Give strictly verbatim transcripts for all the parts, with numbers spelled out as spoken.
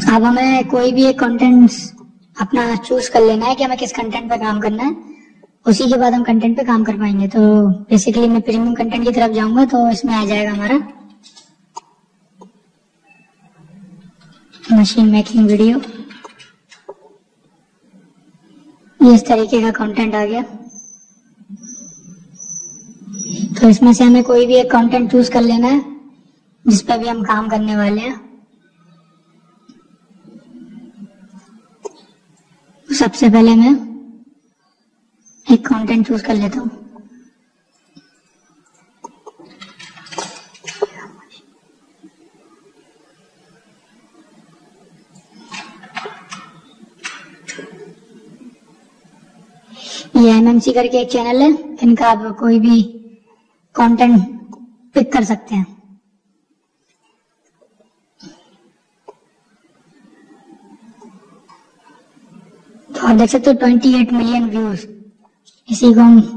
अब हमें कोई भी एक कंटेंट अपना चूज कर लेना है कि हमें किस कंटेंट पे काम करना है, उसी के बाद हम कंटेंट पे काम कर पाएंगे। तो बेसिकली मैं प्रीमियम कंटेंट की तरफ जाऊंगा तो इसमें आ जाएगा हमारा मशीन मेकिंग वीडियो। ये इस तरीके का कंटेंट आ गया। तो इसमें से हमें कोई भी एक कंटेंट चूज कर लेना है जिस पे भी हम काम करने वाले हैं। सबसे पहले मैं एक कंटेंट चूज कर लेता हूं। ये एमएमसी करके एक चैनल है, इनका आप कोई भी कंटेंट पिक कर सकते हैं। तो आप देख सकते हो अट्ठाईस मिलियन व्यूज। इसी को हम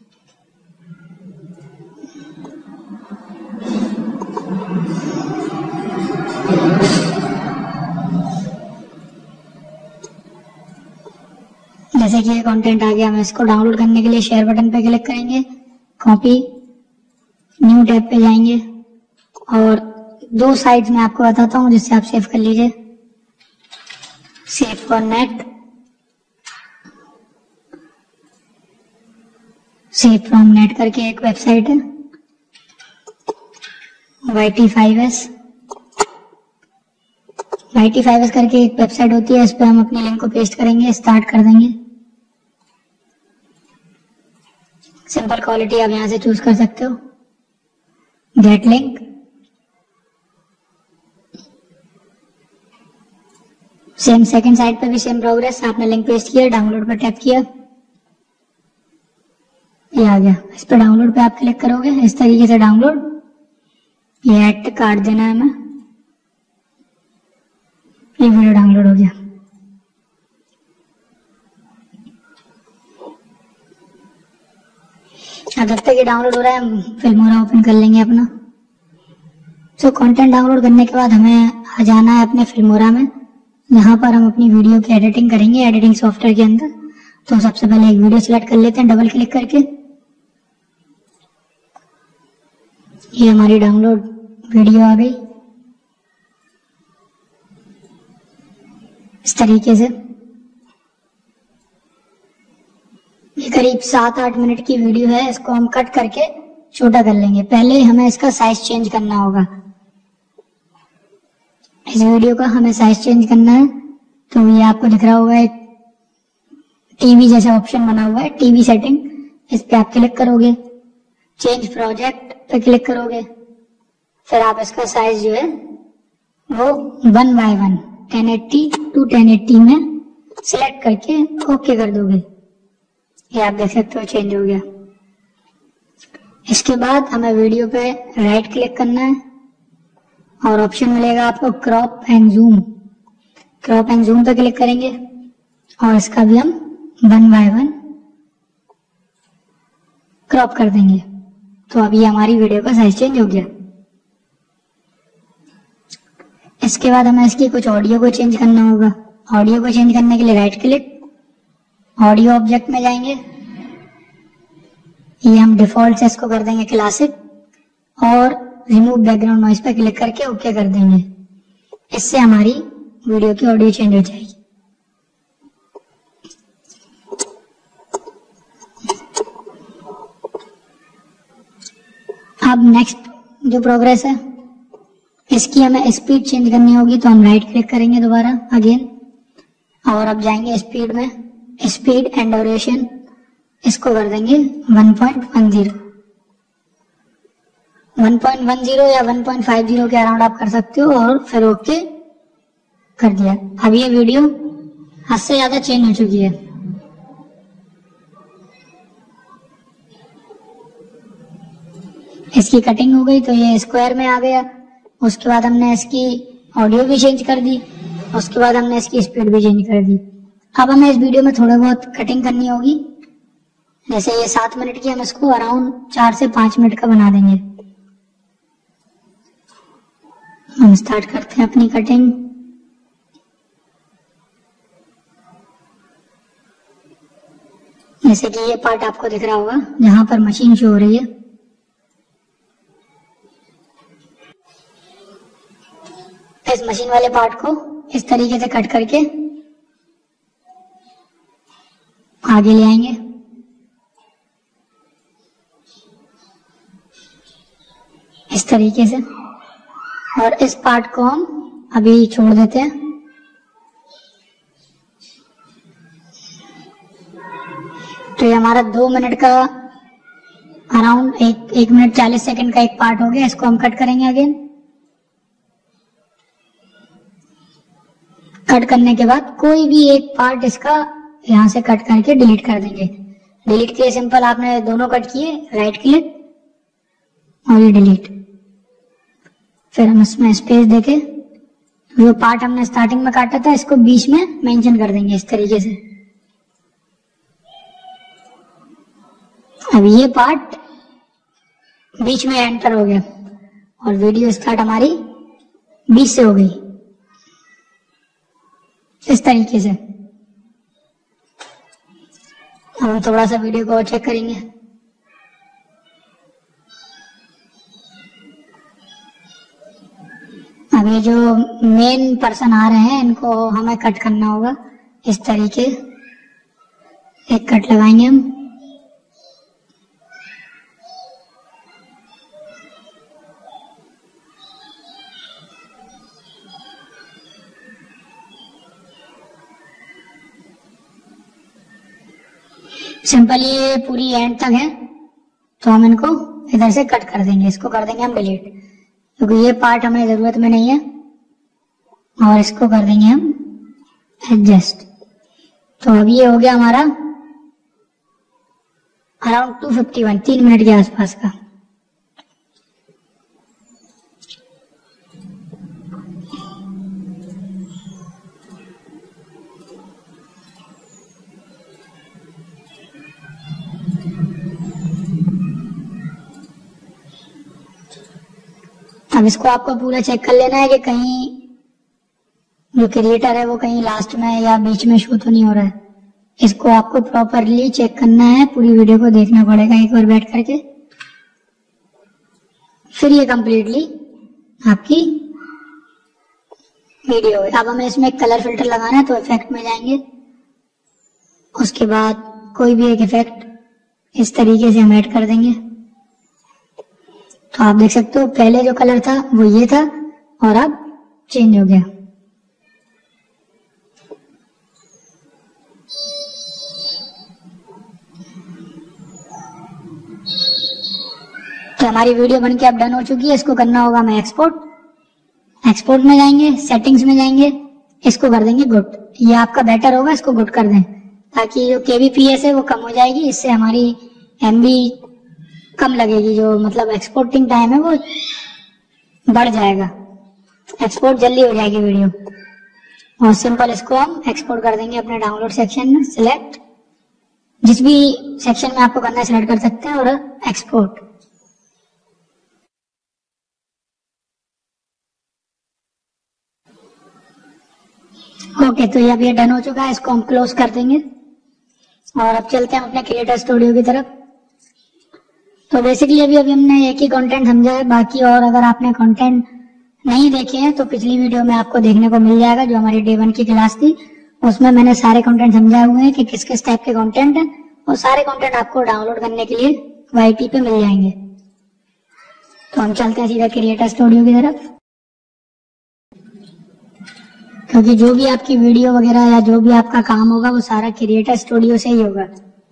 जैसे कि ये कंटेंट आ गया, हम इसको डाउनलोड करने के लिए शेयर बटन पे क्लिक करेंगे, कॉपी, न्यू टैब पे जाएंगे और दो साइट्स में आपको बताता हूं जिससे आप सेव कर लीजिए। Save for net, save from net करके एक वेबसाइट है, Y T five S. Y T five S करके एक वेबसाइट होती है, इस पे हम अपनी लिंक को पेस्ट करेंगे, स्टार्ट कर देंगे। सिंपल क्वालिटी आप यहां से चूज कर सकते हो। Get link, same second side पे भी सेम प्रोग्रेस, आपने लिंक पेस्ट किया, डाउनलोड पर टैप किया, ये आ गया। इस पे डाउनलोड पे आप क्लिक करोगे, इस तरीके से डाउनलोड, ये ऐड काट देना है हमें, ये वीडियो डाउनलोड हो गया। अब जब तक ये डाउनलोड हो रहा है हम फिल्मोरा ओपन कर लेंगे अपना। तो कंटेंट डाउनलोड करने के बाद हमें आ जाना है अपने फिल्मोरा में। यहाँ पर हम अपनी वीडियो की एडिटिंग करेंगे एडिटिंग सॉफ्टवेयर के अंदर। तो सबसे पहले एक वीडियो सिलेक्ट कर लेते हैं डबल क्लिक करके। ये हमारी डाउनलोड वीडियो आ गई इस तरीके से। ये करीब सात आठ मिनट की वीडियो है, इसको हम कट करके छोटा कर लेंगे। पहले हमें इसका साइज चेंज करना होगा। इस वीडियो का हमें साइज चेंज करना है, तो ये आपको दिख रहा होगा एक टीवी जैसा ऑप्शन बना हुआ है, टीवी सेटिंग, इस पे आप क्लिक करोगे, चेंज प्रोजेक्ट पे क्लिक करोगे, फिर आप इसका साइज जो है वो one by one ten eighty to ten eighty में सिलेक्ट करके ओके कर दोगे। ये आप देख सकते हो चेंज हो गया। इसके बाद हमें वीडियो पे राइट क्लिक करना है और ऑप्शन मिलेगा आपको crop and zoom. Crop and zoom पे क्लिक करेंगे और इसका भी हम वन बाय वन क्रॉप कर देंगे। तो अभी हमारी वीडियो का साइज चेंज हो गया। इसके बाद हमें इसकी कुछ ऑडियो को चेंज करना होगा। ऑडियो को चेंज करने के लिए राइट क्लिक, ऑडियो ऑब्जेक्ट में जाएंगे, ये हम डिफॉल्ट से इसको कर देंगे क्लासिक और रिमूव बैकग्राउंड नॉइस पे क्लिक करके ओके कर देंगे। इससे हमारी वीडियो की ऑडियो चेंज हो जाएगी। अब नेक्स्ट जो प्रोग्रेस है, इसकी हमें स्पीड चेंज करनी होगी, तो हम राइट क्लिक करेंगे दोबारा अगेन और अब जाएंगे स्पीड में, स्पीड एंड ड्यूरेशन इसको कर देंगे one point one zero. One point one zero या वन पॉइंट फाइव जीरो के अराउंड आप कर सकते हो और फिर ओके कर दिया। अब ये वीडियो हद से ज्यादा चेंज हो चुकी है। इसकी कटिंग हो गई तो ये स्क्वायर में आ गया। उसके बाद हमने इसकी ऑडियो भी चेंज कर दी, उसके बाद हमने इसकी स्पीड भी चेंज कर दी। अब हमें इस वीडियो में थोड़ा बहुत कटिंग करनी होगी। जैसे ये सात मिनट की, हम इसको अराउंड चार से पांच मिनट का बना देंगे। हम स्टार्ट करते हैं अपनी कटिंग। जैसे कि ये पार्ट आपको दिख रहा होगा जहां पर मशीन शो हो रही है। इस मशीन वाले पार्ट को इस तरीके से कट करके आगे ले आएंगे। इस तरीके से, और इस पार्ट को हम अभी छोड़ देते हैं। तो ये हमारा दो मिनट का अराउंड एक एक मिनट चालीस सेकंड का एक पार्ट हो गया। इसको हम कट करेंगे अगेन। कट करने के बाद कोई भी एक पार्ट इसका यहां से कट करके डिलीट कर देंगे। डिलीट किए सिंपल, आपने दोनों कट किए, राइट क्लिक और ये डिलीट। फिर हम इसमें स्पेस देके जो पार्ट हमने स्टार्टिंग में काटा था इसको बीच में मेंशन कर देंगे इस तरीके से। अब ये पार्ट बीच में एंटर हो गया और वीडियो स्टार्ट हमारी बीच से हो गई इस तरीके से। अब हम थोड़ा सा वीडियो को चेक करेंगे। अब ये जो मेन पर्सन आ रहे हैं इनको हमें कट करना होगा इस तरीके। एक कट लगाएंगे हम। सिंपल ये पूरी एंड तक है, तो हम इनको इधर से कट कर देंगे। इसको कर देंगे हम डिलीट, क्योंकि ये पार्ट हमें जरूरत में नहीं है। और इसको कर देंगे हम एडजस्ट। तो अभी ये हो गया हमारा अराउंड टू फिफ्टी वन, तीन मिनट के आसपास का। अब इसको आपको पूरा चेक कर लेना है कि कहीं जो क्रिएटर है वो कहीं लास्ट में या बीच में शो तो नहीं हो रहा है। इसको आपको प्रॉपरली चेक करना है, पूरी वीडियो को देखना पड़ेगा एक बार बैठ करके। फिर ये कंप्लीटली आपकी वीडियो है। अब हमें इसमें एक कलर फिल्टर लगाना है, तो इफेक्ट में जाएंगे। उसके बाद कोई भी एक इफेक्ट इस तरीके से हम ऐड कर देंगे। तो आप देख सकते हो पहले जो कलर था वो ये था और अब चेंज हो गया। तो हमारी वीडियो बनके अब डन हो चुकी है। इसको करना होगा हमें एक्सपोर्ट। एक्सपोर्ट में जाएंगे, सेटिंग्स में जाएंगे, इसको कर देंगे गुड। ये आपका बेटर होगा, इसको गुड कर दें ताकि जो केबीपीएस है वो कम हो जाएगी। इससे हमारी एमबी कम लगेगी, जो मतलब एक्सपोर्टिंग टाइम है वो बढ़ जाएगा, एक्सपोर्ट जल्दी हो जाएगी वीडियो। और सिंपल इसको हम एक्सपोर्ट कर देंगे अपने डाउनलोड सेक्शन में। सिलेक्ट, जिस भी सेक्शन में आपको करना है सिलेक्ट कर सकते हैं और एक्सपोर्ट। ओके, तो ये अब ये डन हो चुका है। इसको हम क्लोज कर देंगे और अब चलते हैं अपने क्रिएटर स्टूडियो की तरफ। तो बेसिकली अभी अभी हमने एक ही कंटेंट समझा है, बाकी और अगर आपने कंटेंट नहीं देखे हैं तो पिछली वीडियो में आपको देखने को मिल जाएगा। जो हमारी डे वन की क्लास थी उसमें मैंने सारे कंटेंट समझाए हुए हैं कि किस किस टाइप के कंटेंट है, और सारे कंटेंट आपको डाउनलोड करने के लिए वाईटी पे मिल जाएंगे। तो हम चलते हैं सीधा क्रिएटर स्टूडियो की तरफ, क्योंकि जो भी आपकी वीडियो वगैरह या जो भी आपका काम होगा वो सारा क्रिएटर स्टूडियो से ही होगा।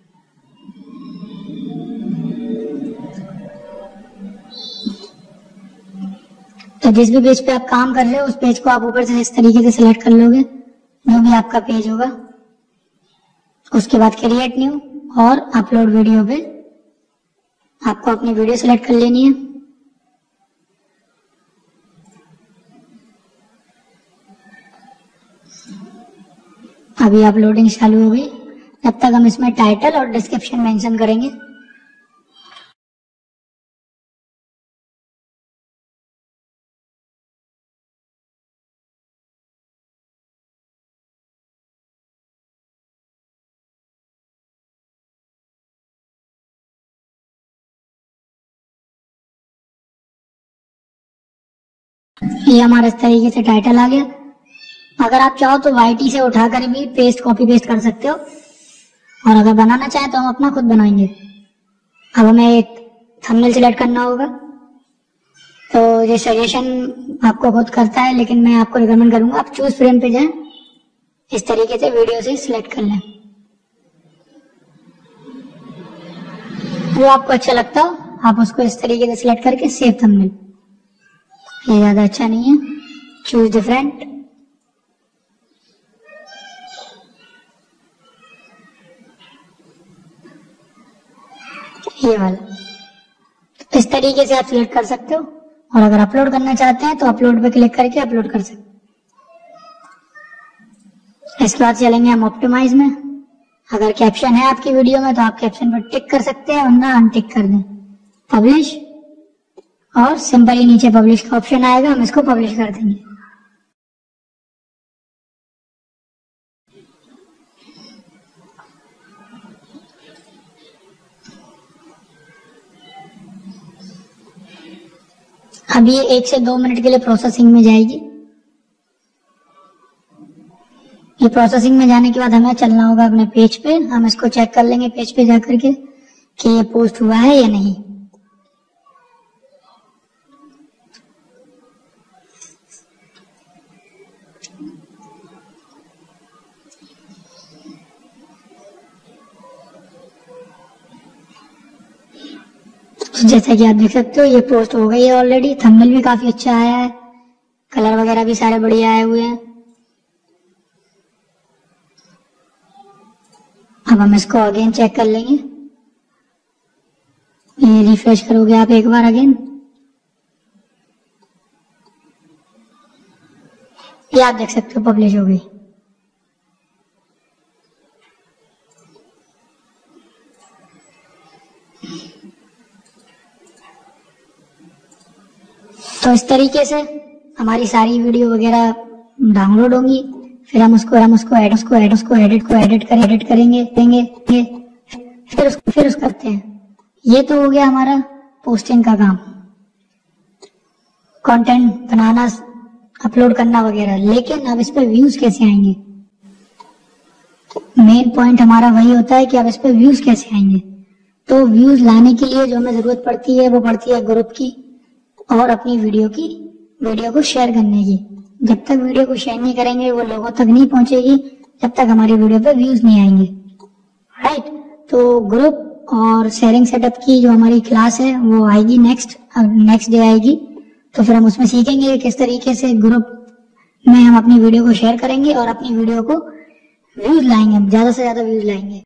तो जिस भी पेज पे आप काम कर रहे हो उस पेज को आप ऊपर से इस तरीके से सिलेक्ट कर लोगे, जो भी आपका पेज होगा। उसके बाद क्रिएट न्यू और अपलोड वीडियो पे आपको अपनी वीडियो सिलेक्ट कर लेनी है। अभी अपलोडिंग चालू हो गई। तब तक हम इसमें टाइटल और डिस्क्रिप्शन मेंशन करेंगे। ये हमारा इस तरीके से टाइटल आ गया। अगर आप चाहो तो वाईटी से उठाकर भी पेस्ट कॉपी पेस्ट कर सकते हो, और अगर बनाना चाहे तो हम अपना खुद बनाएंगे। अब हमें एक थंबनेल सिलेक्ट करना होगा, तो ये सजेशन आपको खुद करता है, लेकिन मैं आपको रिकमेंड करूंगा आप चूज फ्रेम पे जाएं, इस तरीके से वीडियो से सिलेक्ट कर लें, वो आपको अच्छा लगता हो आप उसको इस तरीके से सिलेक्ट करके सेव थंबनेल। ये ज्यादा अच्छा नहीं है, चूज डिफरेंट। ये वाला इस तरीके से आप सिलेक्ट कर सकते हो, और अगर अपलोड करना चाहते हैं तो अपलोड पे क्लिक करके अपलोड कर सकते हैं। इसके बाद चलेंगे हम ऑप्टिमाइज में। अगर कैप्शन है आपकी वीडियो में तो आप कैप्शन पर टिक कर सकते हैं, वरना अनटिक कर दें। पब्लिश, और सिंपली नीचे पब्लिश का ऑप्शन आएगा, हम इसको पब्लिश कर देंगे। अब ये एक से दो मिनट के लिए प्रोसेसिंग में जाएगी। ये प्रोसेसिंग में जाने के बाद हमें चलना होगा अपने पेज पे। हम इसको चेक कर लेंगे पेज पे जाकर के कि ये पोस्ट हुआ है या नहीं। जैसा कि आप देख सकते हो ये पोस्ट हो गई है ऑलरेडी। थंबनेल भी काफी अच्छा आया है, कलर वगैरह भी सारे बढ़िया आए हुए हैं। अब हम इसको अगेन चेक कर लेंगे। ये रिफ्रेश करोगे आप एक बार अगेन, ये आप देख सकते हो पब्लिश हो गई। तो इस तरीके से हमारी सारी वीडियो वगैरह डाउनलोड होंगी। फिर हम उसको हम उसको एड उसको एड उसको एडिट को एडिट कर एडिट करेंगे देंगे फिर उसको फिर उसको करते हैं। ये तो हो गया हमारा पोस्टिंग का काम, कंटेंट बनाना, अपलोड करना वगैरह। लेकिन अब इस पर व्यूज कैसे आएंगे? मेन पॉइंट हमारा वही होता है कि अब इस पर व्यूज कैसे आएंगे। तो व्यूज लाने के लिए जो हमें जरूरत पड़ती है वो पड़ती है ग्रुप की और अपनी वीडियो की वीडियो को शेयर करने की। जब तक वीडियो को शेयर नहीं करेंगे वो लोगों तक नहीं पहुंचेगी, जब तक हमारी वीडियो पे व्यूज नहीं आएंगे। राइट, तो ग्रुप और शेयरिंग सेटअप की जो हमारी क्लास है वो आएगी नेक्स्ट नेक्स्ट डे आएगी। तो फिर हम उसमें सीखेंगे किस तरीके से ग्रुप में हम अपनी वीडियो को शेयर करेंगे और अपनी वीडियो को व्यूज लाएंगे, ज्यादा से ज्यादा व्यूज लाएंगे।